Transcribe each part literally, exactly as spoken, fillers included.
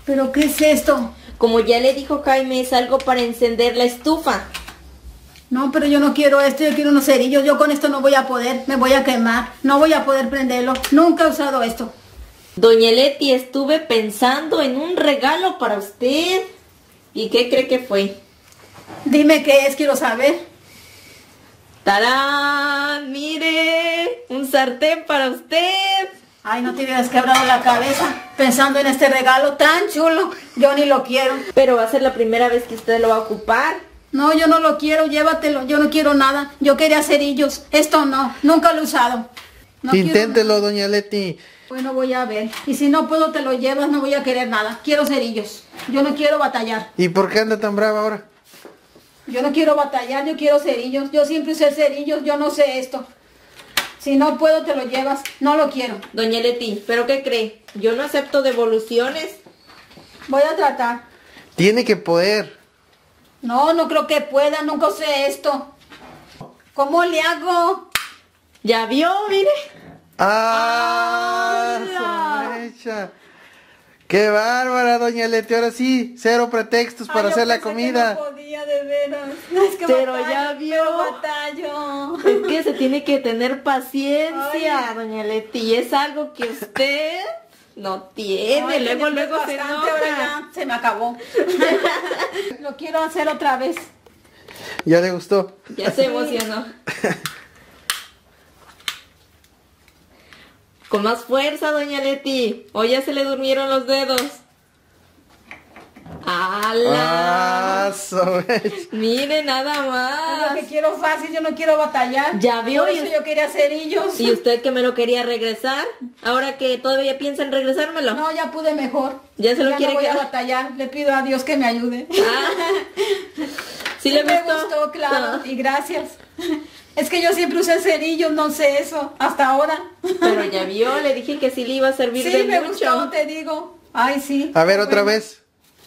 ¿Pero qué es esto? Como ya le dijo Jaime, es algo para encender la estufa. No, pero yo no quiero esto, yo quiero unos cerillos. Yo con esto no voy a poder, me voy a quemar. No voy a poder prenderlo. Nunca he usado esto. Doña Leti, estuve pensando en un regalo para usted. ¿Y qué cree que fue? Dime qué es, quiero saber. ¡Tarán! ¡Mire! ¡Un sartén para usted! Ay, no te hubieras quebrado la cabeza pensando en este regalo tan chulo. Yo ni lo quiero. Pero va a ser la primera vez que usted lo va a ocupar. No, yo no lo quiero, llévatelo. Yo no quiero nada. Yo quería cerillos. Esto no, nunca lo he usado. No Inténtelo, quiero... doña Leti. Bueno, voy a ver. Y si no puedo, te lo llevas, no voy a querer nada. Quiero cerillos. Yo no quiero batallar. ¿Y por qué anda tan brava ahora? Yo no quiero batallar, yo quiero cerillos. Yo siempre usé cerillos, yo no sé esto. Si no puedo, te lo llevas. No lo quiero. Doña Leti, ¿pero qué cree? Yo no acepto devoluciones. Voy a tratar. Tiene que poder. No, no creo que pueda, nunca usé esto. ¿Cómo le hago? ¿Ya vio? Mire. ¡Ah! ¡Somecha! ¡Qué bárbara, doña Leti! Ahora sí, cero pretextos para Ay, hacer la pensé comida. Que no podía, de veras. No, es que pero batallo, ya vio. Pero batallo. Es que se tiene que tener paciencia, Ay. doña Leti. Y es algo que usted no tiene. Ay, luego, tenía luego se bastante, enoja. ahora ya se me acabó. Lo quiero hacer otra vez. ¿Ya le gustó? Ya se emocionó. Con más fuerza, doña Leti. O ya se le durmieron los dedos. ¡Hala! ¡Ah, somecha! Mire, nada Es lo más. que quiero fácil, yo no quiero batallar. Ya vio. Por eso y, yo quería cerillos. ¿Y usted que me lo quería regresar? Ahora que todavía piensa en regresármelo. No, ya pude mejor. ¿Ya se lo quiere no voy quedar? a batallar. Le pido a Dios que me ayude. Ah. ¿Sí le me gustó? gustó, claro. No. Y gracias. Es que yo siempre usé cerillos, no sé eso. Hasta ahora. Pero ya vio, le dije que sí le iba a servir Sí, de me mucho. gustó, te digo. Ay, sí. A ver, otra Bueno. vez.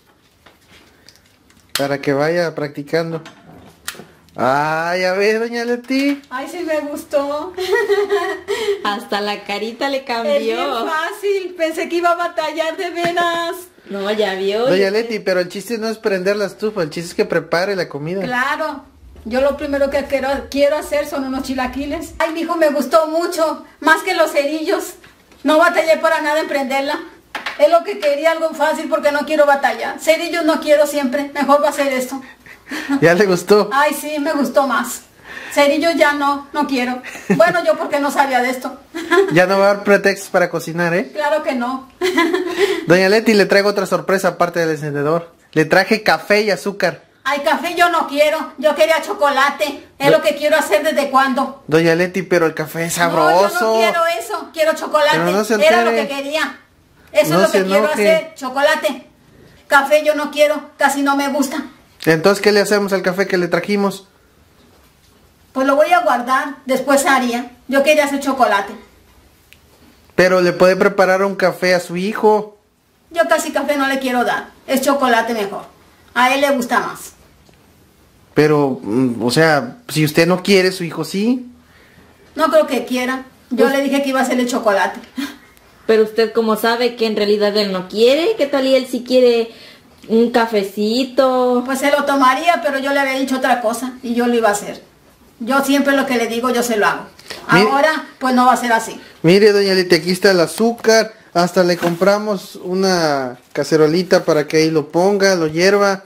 Para que vaya practicando. Ay, a ver, doña Leti. Ay, sí me gustó. Hasta la carita le Es bien cambió. fácil. Pensé que iba a batallar de veras. No, ya vio. Doña Leti, pero el chiste no es prender la estufa, el chiste es que prepare la comida. Claro. Yo lo primero que quiero, quiero hacer son unos chilaquiles. Ay, mijo, me gustó mucho. Más que los cerillos. No batallé para nada en prenderla. Es lo que quería, algo fácil, porque no quiero batallar. Cerillos no quiero siempre. Mejor va a ser esto. ¿Ya le gustó? Ay, sí, me gustó más. Cerillos ya no, no quiero. Bueno, yo porque no sabía de esto. Ya no va a haber pretextos para cocinar, ¿eh? Claro que no. Doña Leti, le traigo otra sorpresa aparte del encendedor. Le traje café y azúcar. Ay, café yo no quiero. Yo quería chocolate. Es lo que quiero hacer desde cuándo. Doña Leti, pero el café es sabroso. No, yo no quiero eso. Quiero chocolate. Pero no se Era lo altere. que quería. Eso No es lo se que quiero enoje. hacer. Chocolate. Café yo no quiero. Casi no me gusta. Entonces, ¿qué le hacemos al café que le trajimos? Pues lo voy a guardar. Después haría. Yo quería hacer chocolate. Pero le puede preparar un café a su hijo. Yo casi café no le quiero dar. Es chocolate mejor. A él le gusta más. Pero, mm, o sea, si usted no quiere, su hijo sí. No creo que quiera. Yo Pues- le dije que iba a hacerle chocolate. Pero usted como sabe que en realidad él no quiere, ¿qué tal y él sí quiere un cafecito? Pues se lo tomaría, pero yo le había dicho otra cosa y yo lo iba a hacer. Yo siempre lo que le digo, yo se lo hago. Mire- Ahora, pues no va a ser así. Mire, doña Leti, aquí está el azúcar. Hasta le compramos una cacerolita para que ahí lo ponga, lo hierva.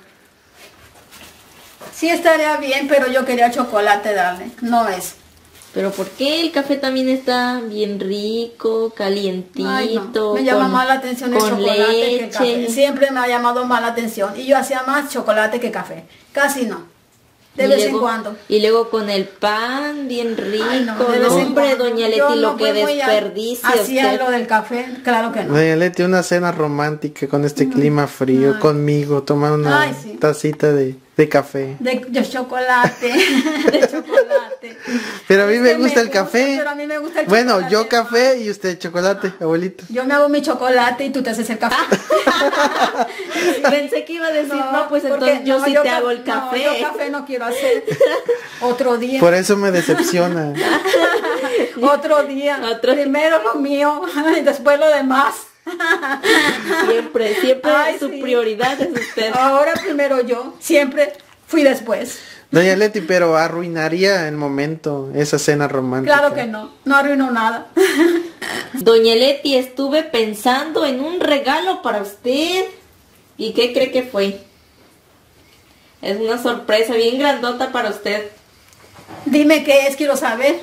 Sí estaría bien, pero yo quería chocolate darle, no es. Pero ¿por qué? El café también está bien rico, calientito. Ay, no. Me llama con- más la atención el con chocolate que el café. leche. Siempre me ha llamado más la atención. Y yo hacía más chocolate que café. Casi no. De Y vez luego- en cuando. Y luego con el pan bien rico. Ay, no, de no, vez en hombre, cuando. doña Yo Leti, lo no que fui muy a- desperdicia Hacía usted. lo del café, claro que no. Doña Leti, una cena romántica con este clima frío, Ay. conmigo, tomar una Ay, sí. tacita de, de café. De, de chocolate. De chocolate. Pero a mí Es me que gusta el café. Pero a mí me gusta el Bueno, chocolate. yo café y usted chocolate, abuelito. Yo me hago mi chocolate y tú te haces el café. Pensé que iba a decir, no, pues porque- entonces yo no, sí te ca- hago el no, café. yo café no quiero hacer. Otro día. Por eso me decepciona. Otro día. Otro- Primero lo mío y después lo demás. Siempre, siempre Ay, su sí. prioridad es usted. Ahora primero yo, siempre fui después. Doña Leti, pero arruinaría el momento, esa cena romántica. Claro que no, no arruinó nada. Doña Leti, estuve pensando en un regalo para usted. ¿Y qué cree que fue? Es una sorpresa bien grandota para usted. Dime qué es, quiero saber.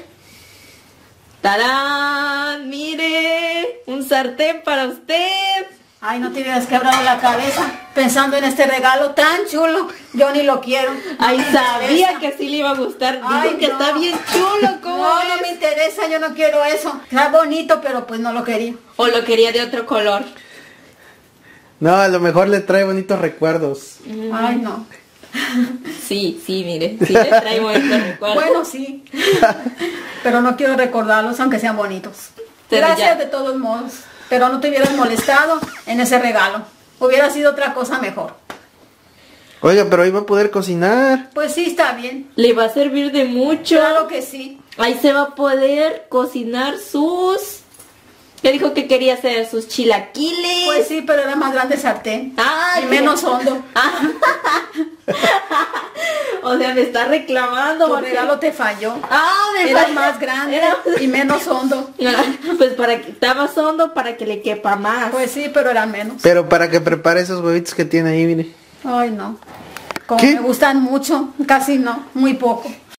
¡Tarán! ¡Mire! ¡Un sartén para usted! Ay, no te hubieras quebrado la cabeza pensando en este regalo tan chulo. Yo ni lo quiero. Ay, No me sabía interesa. que sí le iba a gustar. Digo Ay, que no. está bien chulo, ¿cómo No, ves? no me interesa, yo no quiero eso. Está bonito, pero pues no lo quería. O lo quería de otro color. No, a lo mejor le trae bonitos recuerdos. Ay, no. Sí, sí, mire. Sí le traigo estos recuerdos. Bueno, sí. Pero no quiero recordarlos, aunque sean bonitos. Pero Gracias ya. de todos modos. Pero no te hubieras molestado en ese regalo. Hubiera sido otra cosa mejor. Oiga, pero iba a poder cocinar. Pues sí, está bien. Le va a servir de mucho. Claro que sí. Ahí se va a poder cocinar sus... ¿Qué dijo que quería hacer? Sus chilaquiles. Pues sí, pero era más grande el sartén. Ah, y ya. menos hondo. O sea, me está reclamando. Tu porque- regalo te falló. Ah, me Era falló. más grande Era- y menos hondo. Pues para que está más hondo para que le quepa más. Pues sí, pero era menos. Pero para que prepare esos huevitos que tiene ahí, mire. Ay, no. Como ¿Qué? me gustan mucho, casi no, muy poco.